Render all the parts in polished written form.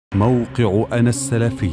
موقع أنا السلفي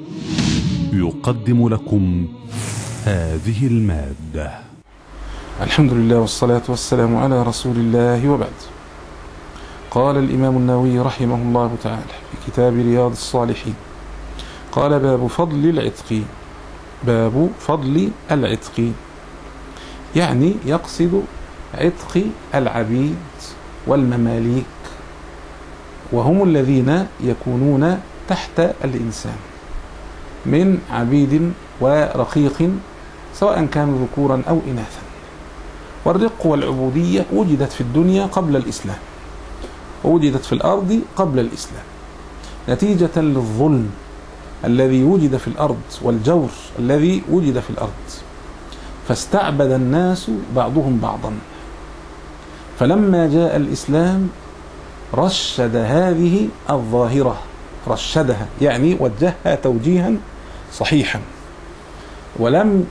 يقدم لكم هذه المادة. الحمد لله والصلاة والسلام على رسول الله وبعد. قال الإمام النووي رحمه الله تعالى في كتاب رياض الصالحين، قال: باب فضل العتق. باب فضل العتق، يعني يقصد عتق العبيد والمماليك، وهم الذين يكونون تحت الإنسان من عبيد ورقيق، سواء كانوا ذكورا أو إناثا. والرق والعبودية وجدت في الدنيا قبل الإسلام، ووجدت في الأرض قبل الإسلام، نتيجة للظلم الذي وجد في الأرض والجور الذي وجد في الأرض، فاستعبد الناس بعضهم بعضا. فلما جاء الإسلام رشد هذه الظاهرة، رشدها يعني وجهها توجيها صحيحا، ولم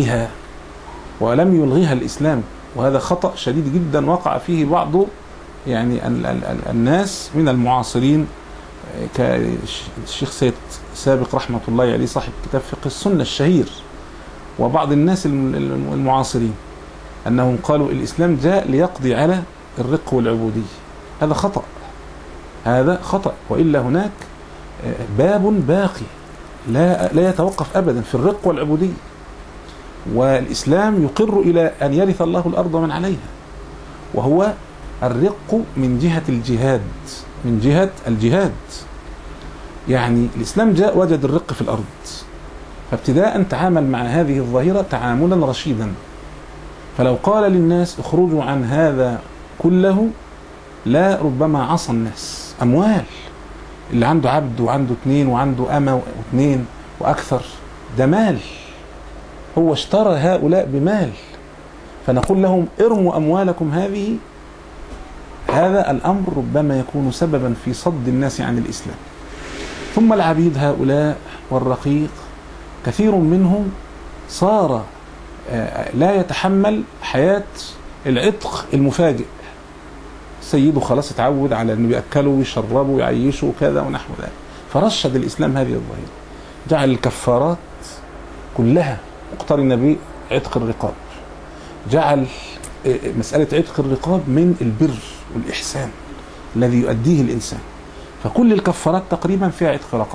يلغها الإسلام. وهذا خطأ شديد جدا وقع فيه بعض الناس من المعاصرين، كالشيخ سيد سابق رحمة الله عليه صاحب كتاب فقه السنة الشهير، وبعض الناس المعاصرين، أنهم قالوا الإسلام جاء ليقضي على الرق والعبودية. هذا خطأ، هذا خطأ. وإلا هناك باب باقي لا يتوقف أبدا في الرق والعبودية، والإسلام يقر إلى أن يرث الله الأرض ومن عليها، وهو الرق من جهة الجهاد، من جهة الجهاد. يعني الإسلام جاء وجد الرق في الأرض، فابتداء تعامل مع هذه الظاهرة تعاملا رشيدا. فلو قال للناس اخرجوا عن هذا كله، لا ربما عصى الناس. أموال، اللي عنده عبد وعنده 2 وعنده أمة و2 وأكثر، ده مال، هو اشترى هؤلاء بمال، فنقول لهم ارموا أموالكم هذه. هذا الأمر ربما يكون سببا في صد الناس عن الإسلام. ثم العبيد هؤلاء والرقيق، كثير منهم صار لا يتحمل حياة العتق المفاجئ. سيده خلاص اتعود على انه يأكله ويشربه ويعيشه وكذا ونحو ذلك، فرشد الإسلام هذه الظاهرة، جعل الكفارات كلها مقترنة بعتق الرقاب، جعل مسألة عتق الرقاب من البر والإحسان الذي يؤديه الإنسان، فكل الكفارات تقريبا فيها عتق رقب.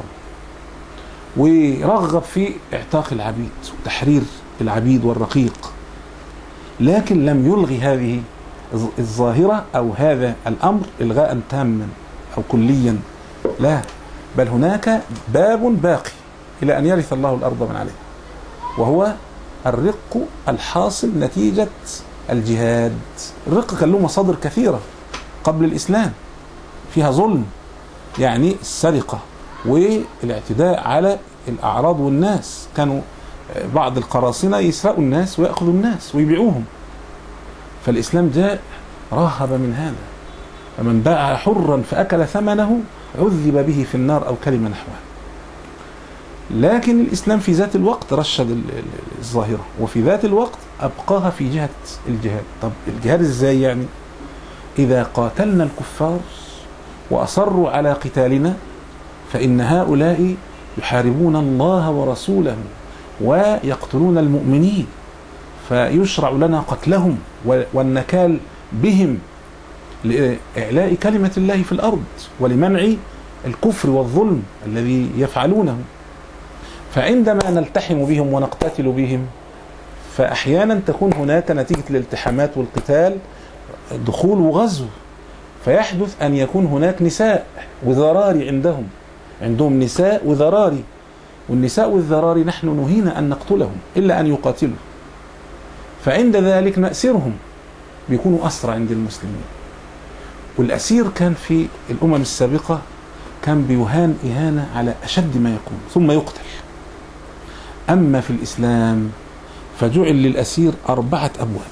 ورغب في اعتاق العبيد وتحرير العبيد والرقيق، لكن لم يلغي هذه الظاهرة أو هذا الأمر إلغاء تاما أو كليا، لا، بل هناك باب باقي إلى أن يرث الله الأرض من عليه، وهو الرق الحاصل نتيجة الجهاد. الرق كان له مصادر كثيرة قبل الإسلام فيها ظلم، يعني السرقة والاعتداء على الأعراض والناس. كانوا بعض القراصنة يسرقوا الناس ويأخذوا الناس ويبيعوهم، فالإسلام جاء رهب من هذا. فمن باع حرا فأكل ثمنه عذب به في النار أو كلمة نحوها. لكن الإسلام في ذات الوقت رشد الظاهرة، وفي ذات الوقت أبقاها في جهة الجهاد. طب الجهاد إزاي؟ يعني إذا قاتلنا الكفار وأصروا على قتالنا، فإن هؤلاء يحاربون الله ورسوله ويقتلون المؤمنين، فيشرع لنا قتلهم والنكال بهم لإعلاء كلمة الله في الأرض ولمنع الكفر والظلم الذي يفعلونه. فعندما نلتحم بهم ونقتتل بهم، فأحيانا تكون هناك نتيجة الالتحامات والقتال دخول وغزو، فيحدث أن يكون هناك نساء وذراري عندهم نساء وذراري، والنساء والذراري نحن نهينا أن نقتلهم إلا أن يقاتلوا، فعند ذلك نأسرهم، بيكونوا أسرى عند المسلمين. والأسير كان في الأمم السابقة كان بيهان إهانة على أشد ما يكون ثم يقتل. أما في الإسلام فجعل للأسير 4 أبواب،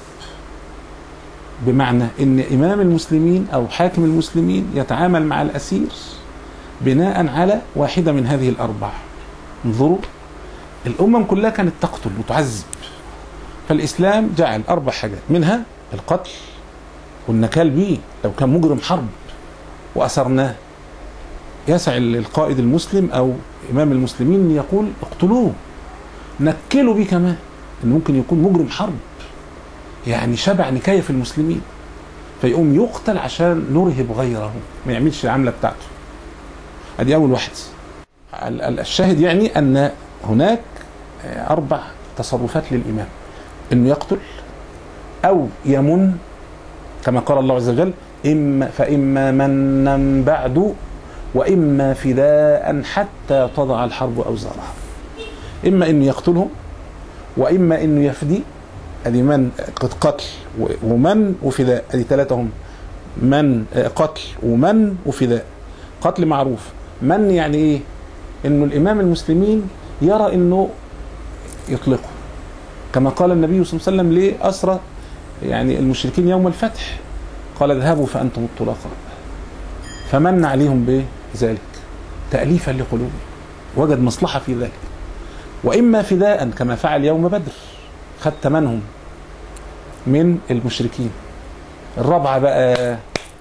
بمعنى أن إمام المسلمين أو حاكم المسلمين يتعامل مع الأسير بناء على واحدة من هذه ال4. انظروا، الأمم كلها كانت تقتل وتعذب، فالإسلام جعل 4 حاجات، منها القتل والنكال به لو كان مجرم حرب وأسرناه، يسع القائد المسلم أو إمام المسلمين يقول اقتلوه، نكلوا بيه كمان، إنه ممكن يكون مجرم حرب، يعني شبع نكاية في المسلمين، فيقوم يقتل عشان نرهب غيره ما يعملش العملة بتاعته. ادي اول واحد. الشاهد يعني ان هناك 4 تصرفات للامام: انه يقتل، او يمن كما قال الله عز وجل: فاما منا بعد واما فداء حتى تضع الحرب اوزارها. اما انه يقتلهم، واما انه يفدي، ادي من قتل ومن وفداء، ادي 3 هم: من قتل ومن وفداء. قتل معروف، من يعني ايه؟ انه الامام المسلمين يرى انه يطلقه، كما قال النبي صلى الله عليه وسلم لأسرى يعني المشركين يوم الفتح، قال: اذهبوا فانتم الطلقاء. فمن عليهم بذلك تأليفا لقلوبهم، وجد مصلحة في ذلك. واما فداء كما فعل يوم بدر، خد ثمنهم من المشركين. الرابعة بقى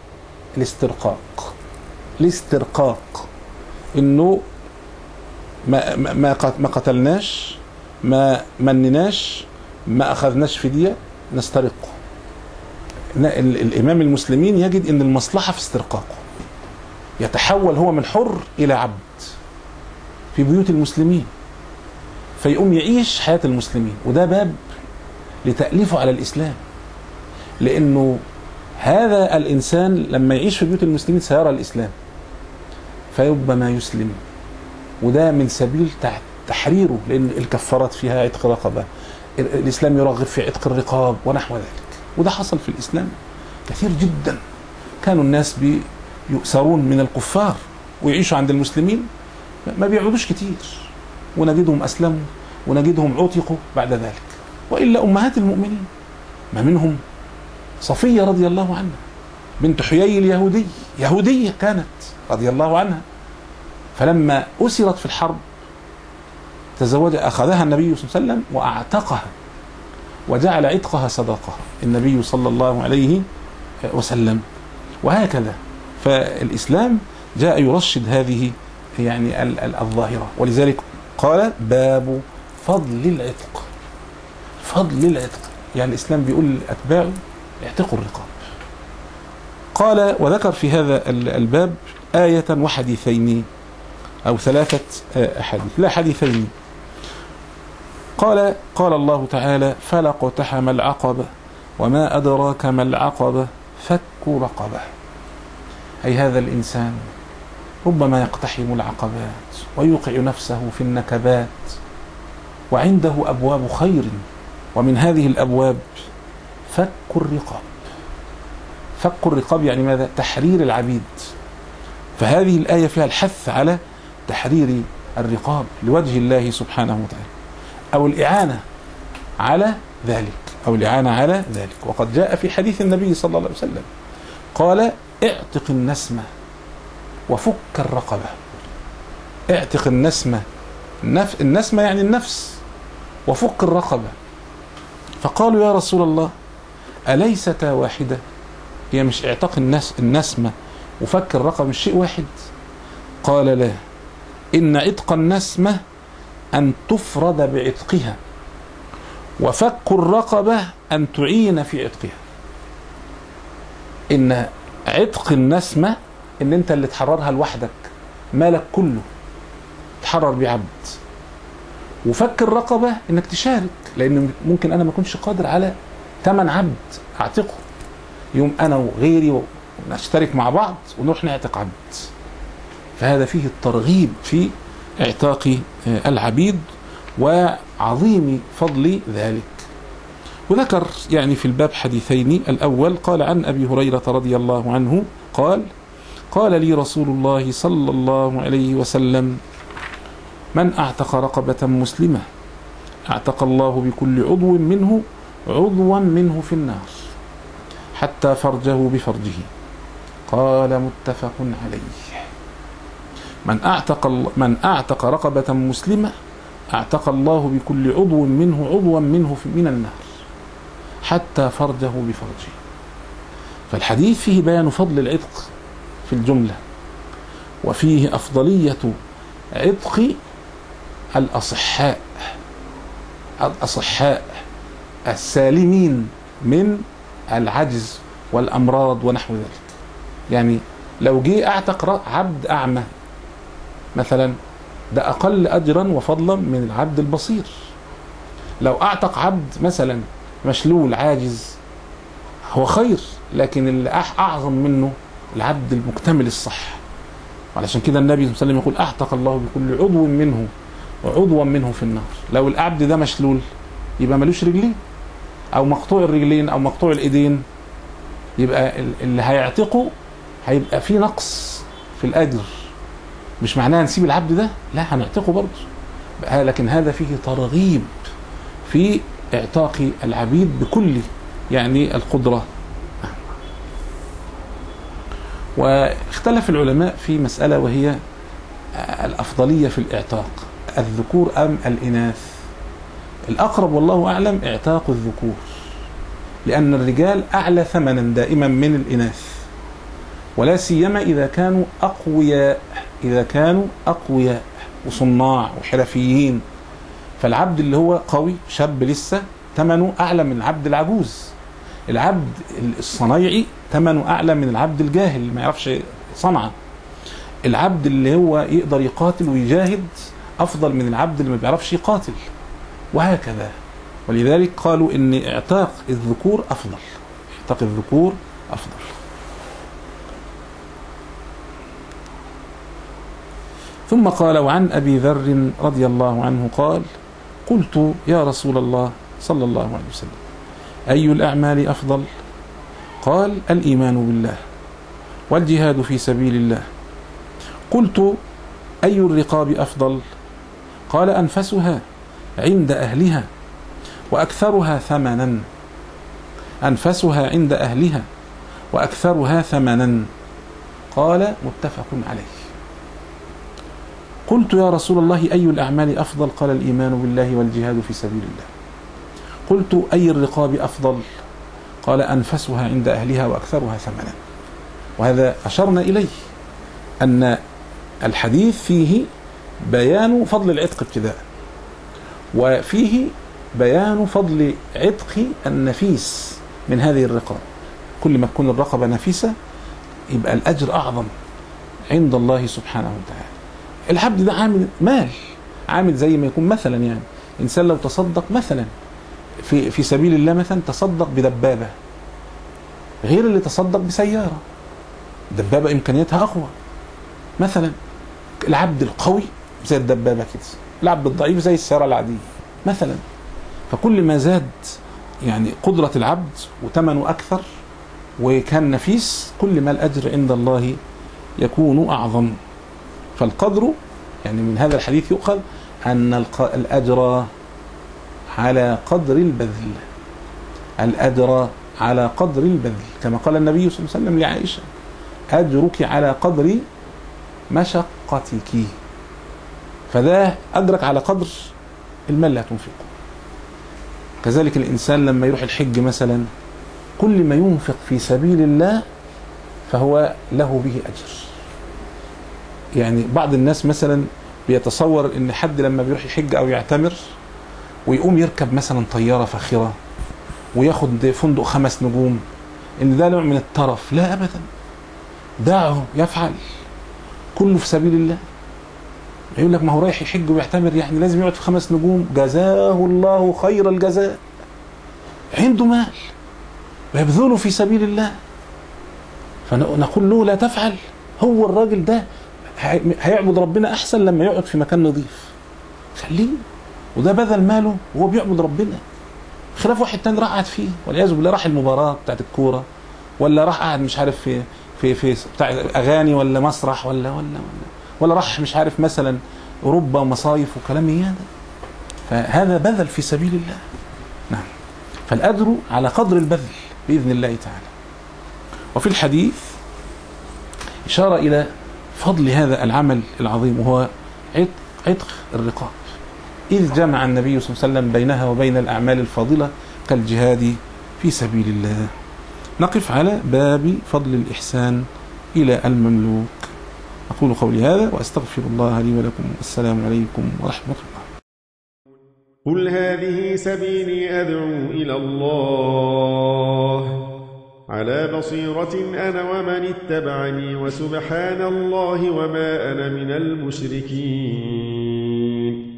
الاسترقاق، انه ما قتلناش، ما منناش، ما اخذناش فدية، نسترقه. الامام المسلمين يجد ان المصلحة في استرقاقه، يتحول هو من حر الى عبد في بيوت المسلمين، فيقوم يعيش حياة المسلمين. وده باب لتأليفه على الإسلام، لأنه هذا الإنسان لما يعيش في بيوت المسلمين سيرى الإسلام فربما يسلم، وده من سبيل تحريره، لأن الكفارات فيها عتق رقبة، الإسلام يرغب في عتق الرقاب ونحو ذلك. وده حصل في الإسلام كثير جدا. كانوا الناس يؤسرون من الكفار ويعيشوا عند المسلمين، ما بيعودوش كتير، ونجدهم أسلموا ونجدهم عتقوا بعد ذلك. وإلا أمهات المؤمنين ما منهم صفية رضي الله عنها بنت حيي اليهودي، يهودية كانت رضي الله عنها، فلما أسرت في الحرب أخذها النبي صلى الله عليه وسلم وأعتقها، وجعل عتقها صداقة النبي صلى الله عليه وسلم. وهكذا فالإسلام جاء يرشد هذه يعني الظاهرة. ولذلك قال: باب فضل العتق. فضل العتق يعني الإسلام بيقول لأتباعه: اعتقوا الرقاب. قال: وذكر في هذا الباب آية وحديثين أو 3 أحاديث، لا حديثين. قال الله تعالى: فلا اقتحم العقبة وما أدراك ما العقبة فك رقبة. أي هذا الإنسان ربما يقتحم العقبات ويوقع نفسه في النكبات، وعنده أبواب خير، ومن هذه الأبواب فك الرقاب. فك الرقاب يعني ماذا؟ تحرير العبيد. فهذه الآية فيها الحث على تحرير الرقاب لوجه الله سبحانه وتعالى، أو الإعانة على ذلك. وقد جاء في حديث النبي صلى الله عليه وسلم قال: اعتق النسمة وفك الرقبة. اعتق النسمة، النسمة يعني النفس، وفك الرقبة. فقالوا: يا رسول الله أليستا واحدة؟ هي مش اعتق النسمة وفك الرقبة مش شيء واحد؟ قال: لا، إن عتق النسمة أن تفرد بعتقها، وفك الرقبة أن تعين في عتقها. إن عتق النسمة إن أنت اللي تحررها لوحدك، مالك كله تحرر بعبد. وفك الرقبة إنك تشارك، لأن ممكن أنا ما أكونش قادر على 8 عبد أعتقه، يوم أنا وغيري ونشترك مع بعض ونروح نعتق عبد. فهذا فيه الترغيب في اعتاق العبيد وعظيم فضل ذلك. وذكر يعني في الباب حديثين. الأول قال عن أبي هريرة رضي الله عنه قال لي رسول الله صلى الله عليه وسلم: من أعتق رقبة مسلمة أعتق الله بكل عضو منه في النار حتى فرجه بفرجه. قال: متفق عليه. من أعتق رقبة مسلمة أعتق الله بكل عضو منه من النار حتى فرجه بفرجه. فالحديث فيه بيان فضل العتق في الجملة، وفيه أفضلية عتق الأصحاء السالمين من العجز والأمراض ونحو ذلك. يعني لو جه أعتق عبد أعمى مثلا، ده أقل أجرا وفضلا من العبد البصير. لو أعتق عبد مثلا مشلول عاجز هو خير، لكن اللي أعظم منه العبد المكتمل الصح. وعلشان كده النبي صلى الله عليه وسلم يقول أعتق الله بكل عضو منه وعضوا منه في النار. لو العبد ده مشلول يبقى ملوش رجلين، أو مقطوع الرجلين أو مقطوع الإيدين، يبقى اللي هيعتقه هيبقى فيه نقص في الأجر. مش معناها نسيب العبد ده، لا، هنعتقه برضه، لكن هذا فيه ترغيب في اعتاق العبيد بكل يعني القدرة. واختلف العلماء في مسألة، وهي الأفضلية في الإعتاق، الذكور أم الإناث؟ الأقرب والله أعلم إعتاق الذكور، لأن الرجال أعلى ثمنا دائما من الإناث، ولا سيما إذا كانوا أقوياء وصناع وحرفيين. فالعبد اللي هو قوي شاب لسه ثمنه أعلى من العبد العجوز. العبد الصنايعي ثمنه أعلى من العبد الجاهل اللي ما يعرفش صنعة. العبد اللي هو يقدر يقاتل ويجاهد أفضل من العبد اللي ما بيعرفش يقاتل، وهكذا. ولذلك قالوا إن إعتاق الذكور أفضل، إعتاق الذكور أفضل. ثم قال: وعن أبي ذر رضي الله عنه قال: قلت يا رسول الله صلى الله عليه وسلم أي الأعمال أفضل؟ قال: الإيمان بالله والجهاد في سبيل الله. قلت: أي الرقاب أفضل؟ قال: أنفسها عند أهلها وأكثرها ثمنا. أنفسها عند أهلها وأكثرها ثمنا. قال: متفق عليه. قلت يا رسول الله أي الأعمال أفضل؟ قال: الإيمان بالله والجهاد في سبيل الله. قلت: أي الرقاب أفضل؟ قال: أنفسها عند أهلها وأكثرها ثمنا. وهذا أشرنا إليه أن الحديث فيه بيان فضل العتق ابتداء، وفيه بيان فضل عتق النفيس من هذه الرقاب. كل ما تكون الرقبة نفيسة يبقى الأجر أعظم عند الله سبحانه وتعالى. العبد ده عامل مال، عامل زي ما يكون مثلا يعني إنسان لو تصدق مثلا في سبيل الله، مثلا تصدق بدبابة غير اللي تصدق بسيارة. دبابة إمكانياتها أقوى مثلا. العبد القوي زي الدبابة كده، العبد الضعيف زي السيارة العادية مثلا. فكل ما زاد يعني قدرة العبد وثمنه أكثر وكان نفيس، كل ما الأجر عند الله يكون أعظم. فالقدر يعني من هذا الحديث يؤخذ أن الأجر على قدر البذل، الأجر على قدر البذل، كما قال النبي صلى الله عليه وسلم لعائشة: أجرك على قدر مشقتك. فده أجرك على قدر المال اللي هتنفقه. كذلك الإنسان لما يروح الحج مثلا، كل ما ينفق في سبيل الله فهو له به أجر. يعني بعض الناس مثلا بيتصور ان حد لما بيروح يحج او يعتمر ويقوم يركب مثلا طيارة فاخرة وياخد فندق 5 نجوم، ان ده نوع من الترف. لا ابدا، دعه يفعل، كله في سبيل الله. يقول لك ما هو رايح يحج ويعتمر يعني لازم يقعد في 5 نجوم. جزاه الله خير الجزاء، عنده مال ويبذله في سبيل الله، فنقول له لا تفعل. هو الراجل ده هيعبد ربنا أحسن لما يقعد في مكان نظيف، خليه. وده بذل ماله وهو بيعبد ربنا، خلاف واحد تاني راح قاعد فيه والعياذ بالله، راح المباراة بتاعت الكورة، ولا راح قاعد مش عارف في بتاع أغاني، ولا مسرح، ولا راح مش عارف مثلا أوروبا ومصايف وكلام هذا. فهذا بذل في سبيل الله. نعم، فالأجر على قدر البذل بإذن الله تعالى. وفي الحديث إشارة إلى فضل هذا العمل العظيم، وهو عتق الرقاب، إذ جمع النبي صلى الله عليه وسلم بينها وبين الأعمال الفاضلة كالجهاد في سبيل الله. نقف على باب فضل الإحسان إلى المملوك. أقول قولي هذا وأستغفر الله لي ولكم. السلام عليكم ورحمة الله. قل هذه سبيلي أدعو إلى الله على بصيرة أنا ومن اتبعني وسبحان الله وما أنا من المشركين.